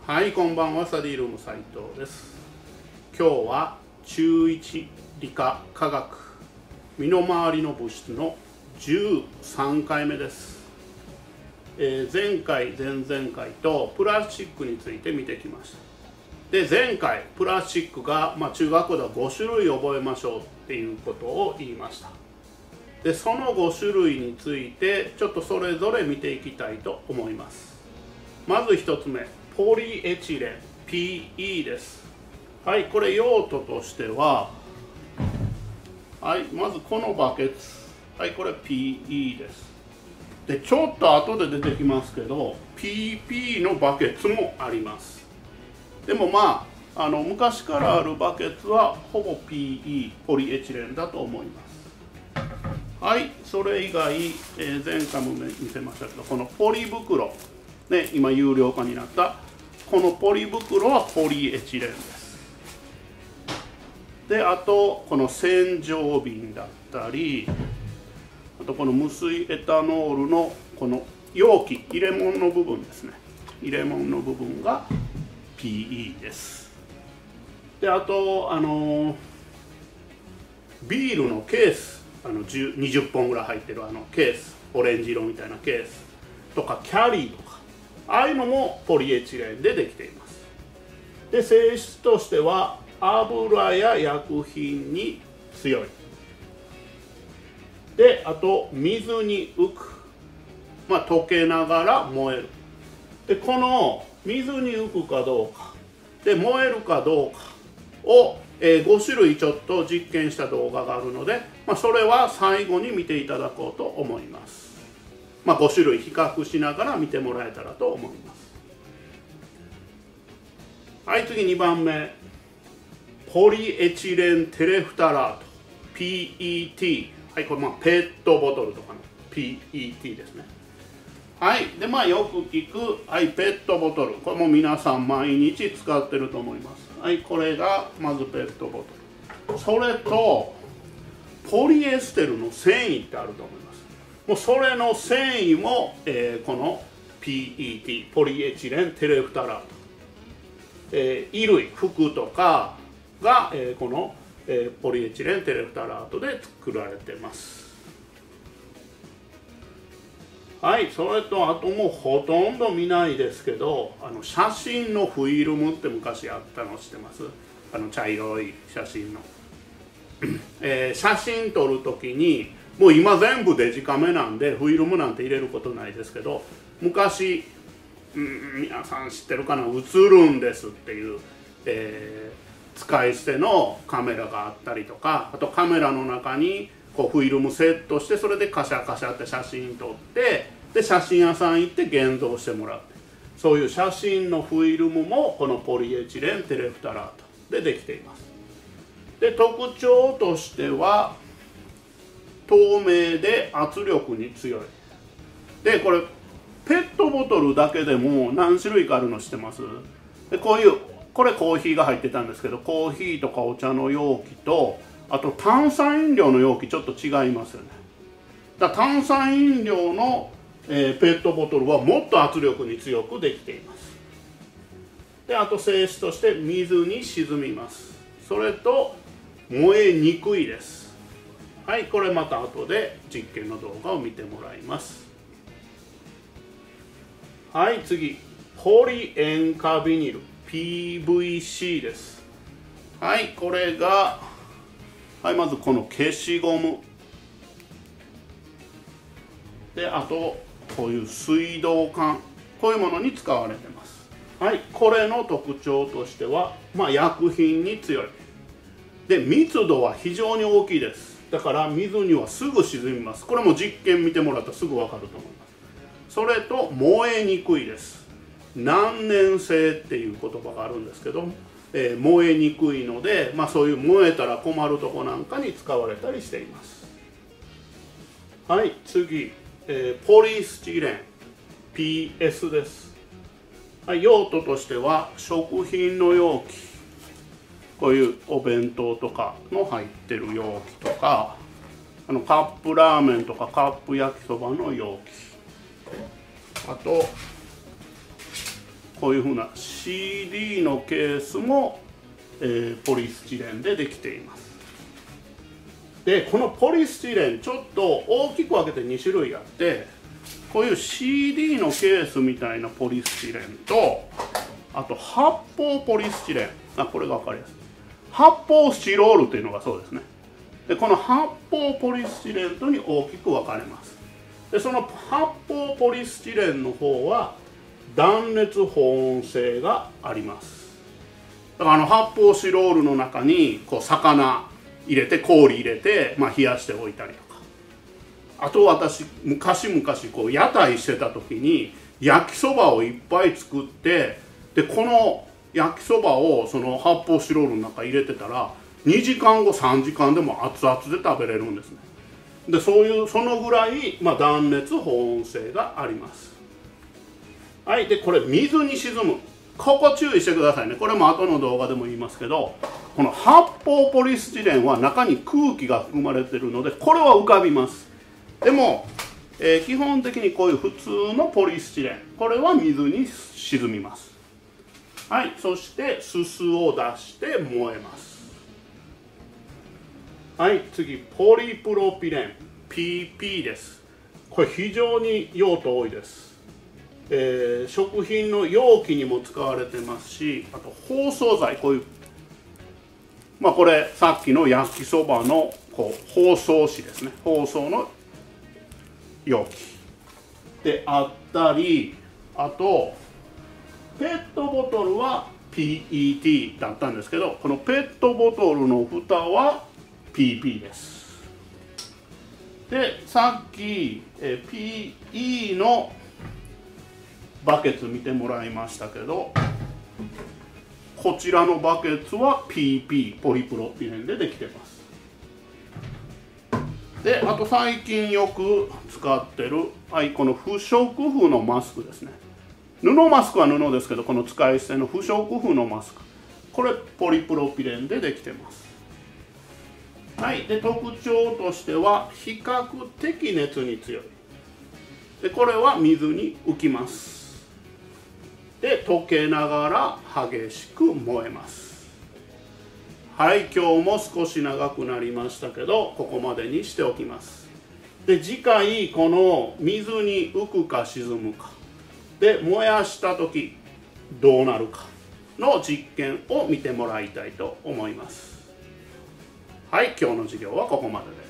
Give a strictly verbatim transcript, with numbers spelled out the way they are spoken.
はい、こんばんは。スタディルーム斉藤です。今日は中いち理科化学身の回りの物質のじゅうさんかいめです。えー、前回前々回とプラスチックについて見てきました。で前回プラスチックが、まあ、中学校ではごしゅるい覚えましょうっていうことを言いました。でそのごしゅるいについてちょっとそれぞれ見ていきたいと思います。まずひとつめ、ポリエチレン ピーイー です。はい、これ用途としては、はい、まずこのバケツ、はい、これ ピーイー です。でちょっと後で出てきますけど ピーピー のバケツもあります。でもまあ、あの昔からあるバケツはほぼ ピーイー ポリエチレンだと思います。はい、それ以外、えー、前回も見せましたけどこのポリ袋、ね、今有料化になったこのポリ袋はポリエチレンです。であとこの洗浄瓶だったり、あとこの無水エタノールのこの容器、入れ物の部分ですね、入れ物の部分が ピーイー です。であとあのビールのケース、あのにじゅっぽんぐらい入ってるあのケース、オレンジ色みたいなケースとかキャリーとか、ああいうのもポリエチレンでできています。で性質としては油や薬品に強い。であと水に浮く、まあ、溶けながら燃える。でこの水に浮くかどうかで燃えるかどうかを、えー、ごしゅるいちょっと実験した動画があるので、まあ、それは最後に見ていただこうと思います。まあ、ごしゅるい比較しながら見てもらえたらと思います。はい、次にばんめ、ポリエチレンテレフタラート ピーイーティー。 はい、これまあペットボトルとかの ピーイーティー ですね。はい、でまあよく聞く、はい、ペットボトル、これも皆さん毎日使ってると思います。はい、これがまずペットボトル。それとポリエステルの繊維ってあると思います。もうそれの繊維も、えー、この ピーイーティー ポリエチレンテレフタラート、えー、衣類、服とかが、えー、この、えー、ポリエチレンテレフタラートで作られてます。はい、それとあともうほとんど見ないですけど、あの写真のフィルムって昔あったの知ってます？あの茶色い写真の、えー、写真撮るときにもう今全部デジカメなんでフィルムなんて入れることないですけど、昔、うん、皆さん知ってるかな、映るんですっていう、えー、使い捨てのカメラがあったりとか、あとカメラの中にこうフィルムセットして、それでカシャカシャって写真撮って、で写真屋さん行って現像してもらって、そういう写真のフィルムもこのポリエチレンテレフタラートでできています。で特徴としては透明で圧力に強い。でこれペットボトルだけでも何種類かあるの知ってます？でこういう、これコーヒーが入ってたんですけど、コーヒーとかお茶の容器と、あと炭酸飲料の容器ちょっと違いますよね。だから炭酸飲料の、えー、ペットボトルはもっと圧力に強くできています。であと性質として水に沈みます。それと燃えにくいです。はい、これまた後で実験の動画を見てもらいます。はい、次、ポリ塩化ビニル ピーブイシー です。はい、これが、はい、まずこの消しゴムで、あとこういう水道管、こういうものに使われてます。はい、これの特徴としては、まあ、薬品に強い。で密度は非常に大きいです。だから水にはすぐ沈みます。これも実験見てもらったらすぐ分かると思います。それと燃えにくいです。難燃性っていう言葉があるんですけど、えー、燃えにくいので、まあ、そういう燃えたら困るとこなんかに使われたりしています。はい、次、えー、ポリスチレン ピーエス です。はい、用途としては食品の容器、こういうお弁当とかの入ってる容器とか、あのカップラーメンとかカップ焼きそばの容器、あとこういうふうな シーディー のケースも、えー、ポリスチレンでできています。でこのポリスチレンちょっと大きく分けてに種類あって、こういう シーディー のケースみたいなポリスチレンと、あと発泡ポリスチレン、あこれが分かりやすい、発泡スチロールというのがそうですね。でこの発泡ポリスチレンとに大きく分かれます。でその発泡ポリスチレンの方は断熱保温性があります。だからあの発泡スチロールの中にこう魚入れて氷入れて、まあ、冷やしておいたりとか、あと私昔々こう屋台してた時に焼きそばをいっぱい作って、でこの焼きそばをその発泡スチロールの中入れてたらにじかんごさんじかんでも熱々で食べれるんですね。でそういうそのぐらい、まあ、断熱保温性があります。はい、でこれ水に沈む、ここ注意してくださいね。これも後の動画でも言いますけど、この発泡ポリスチレンは中に空気が含まれているのでこれは浮かびます。でも、えー、基本的にこういう普通のポリスチレン、これは水に沈みます。はい、そしてすすを出して燃えます。はい、次ポリプロピレン ピーピー です。これ非常に用途多いです。えー、食品の容器にも使われてますし、あと包装材、こういうまあこれさっきの焼きそばのこう包装紙ですね、包装の容器であったり、あとペットボトルは ピーイーティー だったんですけど、このペットボトルの蓋は ピーピー です。でさっきえ ピーイー のバケツ見てもらいましたけど、こちらのバケツは ピーピー ポリプロピレンでできてます。であと最近よく使ってる、はい、この不織布のマスクですね。布マスクは布ですけど、この使い捨ての不織布のマスク、これポリプロピレンでできてます。はい、で特徴としては比較的熱に強い。でこれは水に浮きます。で溶けながら激しく燃えます。はい、今日も少し長くなりましたけどここまでにしておきます。で次回この水に浮くか沈むかで燃やした時どうなるかの実験を見てもらいたいと思います。はい、今日の授業はここまでです。